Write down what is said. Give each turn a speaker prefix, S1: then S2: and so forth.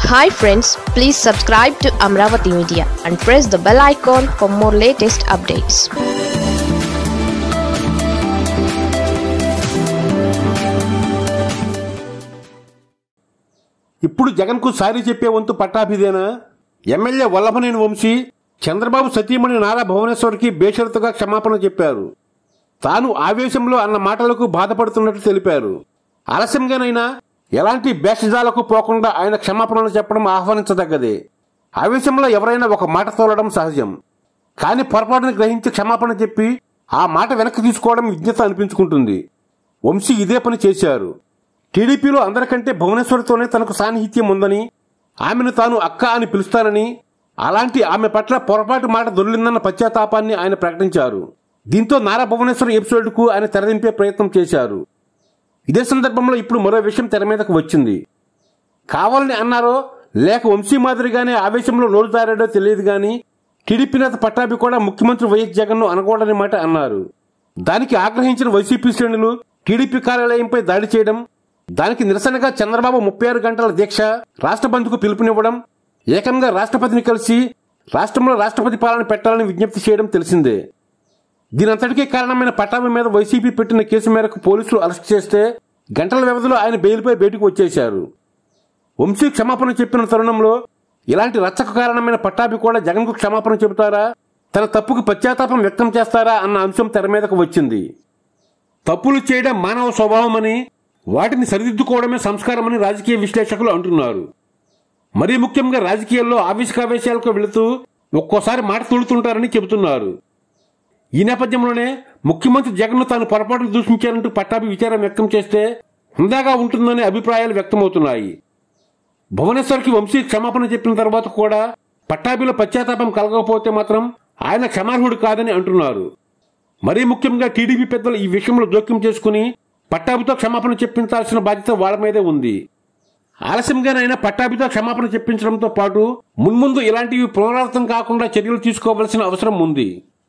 S1: Hi friends, please subscribe to Amravati Media and press the bell icon for more latest updates.
S2: ఇప్పుడు జగన్ కు sorry చెప్పే వంతు పట్టాభిదేనా? MLA Vallabhaneni Vamsi Chandrababu సతీమణి నారా భువనేశ్వర్కి బేషరతుగా క్షమాపణ చెప్పారు. తాను ఆవేశంలో అన్న మాటలకు బాధపడుతున్నట్టు తెలిపారు. ఆలస్యంగానైనా ఎలాంటి భేషజాలకు పోకుండా ఆయన క్షమాపణలు చెప్పడం ఆహ్వానించదగ్గదే. ఆవేశంలో ఎవరైనా ఒక మాట తోలడం సహజం. కానీ పొరపాటును గ్రహించి క్షమాపణ చెప్పి ఆ మాట వెనక్కి తీసుకోవడం విజ్ఞత అనిపించుకుంటుంది. వంశీ ఇదే పని చేశారు. టీడీపీలో అందరికంటే భువనేశ్వర్తోనే తనకు సాన్నిహిత్యం ఉందని, ఆమెను తాను అక్క అని పిలుస్తానని, అలాంటి ఆమె పట్ల పొరపాటు మాట దొర్లిందన్న పశ్చాత్తాపాన్ని ఆయన ప్రకటించారు. దీంతో నారా భువనేశ్వర్ ఎపిసోడ్కు ఆయన తెరదింపే ప్రయత్నం చేశారు. ఇదే సందర్భంలో ఇప్పుడు మరో విషయం తెర మీదకు వచ్చింది. కావాలని అన్నారో లేక వంశీ మాదిరిగానే ఆవేశంలో నోరు జారాడో తెలియదు గాని టీడీపీ నేత పట్టాభి కూడా ముఖ్యమంత్రి వైఎస్ జగన్ను అనకూడని మాట అన్నారు. దానికి ఆగ్రహించిన వైసీపీ శ్రేణులు టీడీపీ కార్యాలయంపై దాడి చేయడం, దానికి నిరసనగా చంద్రబాబు 36 గంటల దీక్ష, రాష్ట్ర బంద్కు పిలుపునివ్వడం, ఏకంగా రాష్ట్రపతిని కలిసి రాష్ట్రంలో రాష్ట్రపతి పాలన పెట్టాలని విజ్ఞప్తి చేయడం తెలిసిందే. దీనంతటికీ కారణమైన పట్టాభి మీద వైసీపీ పెట్టిన కేసు మేరకు పోలీసులు అరెస్ట్ చేస్తే గంటల వ్యవధిలో ఆయన బెయిల్పై బయటకు వచ్చేశారు. వంశీ క్షమాపణ చెప్పిన తరుణంలో ఇలాంటి రచ్చకు కారణమైన పట్టాభి కూడా జగన్కు క్షమాపణ చెబుతారా, తన తప్పుకు పశ్చాత్తాపం వ్యక్తం చేస్తారా అన్న అంశం తెర మీదకు వచ్చింది. తప్పులు చేయడం మానవ స్వభావమని, వాటిని సరిదిద్దుకోవడమే సంస్కారమని రాజకీయ విశ్లేషకులు అంటున్నారు. మరీ ముఖ్యంగా రాజకీయాల్లో ఆవేశకావేశాలకు వెళుతూ ఒక్కోసారి మాట తూలుతుంటారని చెబుతున్నారు. ఈ నేపథ్యంలోనే ముఖ్యమంత్రి జగన్ను తాను పొరపాట్లు దూషించారంటూ పట్టాభి విచారం వ్యక్తం చేస్తే హుందాగా ఉంటుందనే అభిప్రాయాలు వ్యక్తమవుతున్నాయి. భువనేశ్వర్కి వంశీ క్షమాపణ చెప్పిన తర్వాత కూడా పట్టాభిలో పశ్చాత్తాపం కలగకపోతే మాత్రం ఆయన క్షమార్హుడు కాదని అంటున్నారు. మరీ ముఖ్యంగా టీడీపీ పెద్దలు ఈ విషయంలో జోక్యం చేసుకుని పట్టాభితో క్షమాపణ చెప్పించాల్సిన బాధ్యత వాళ్ళ మీదే ఉంది. ఆలస్యంగానైనా పట్టాభితో క్షమాపణ చెప్పించడంతో పాటు మున్ముందు ఇలాంటివి పునరావృతం కాకుండా చర్యలు తీసుకోవాల్సిన అవసరం ఉంది.